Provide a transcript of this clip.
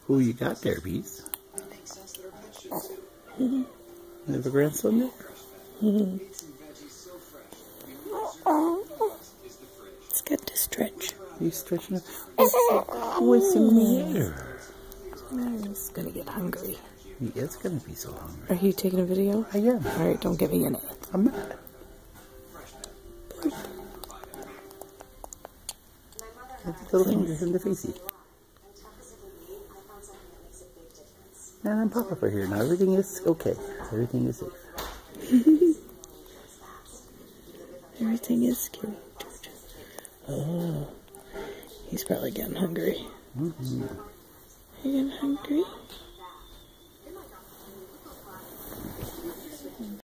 Who you got there, Beast? You have a grandson there? It's good to stretch. He's stretching it. What's the matter? He's gonna get hungry. He is gonna be so hungry. Are you taking a video? I am. Alright, don't get me in it. I'm not. Little fingers in the facey. And I'm Papa for here. Now everything is okay. Everything is safe. Everything is cute. Oh, he's probably getting hungry. Mm-hmm. Are you getting hungry?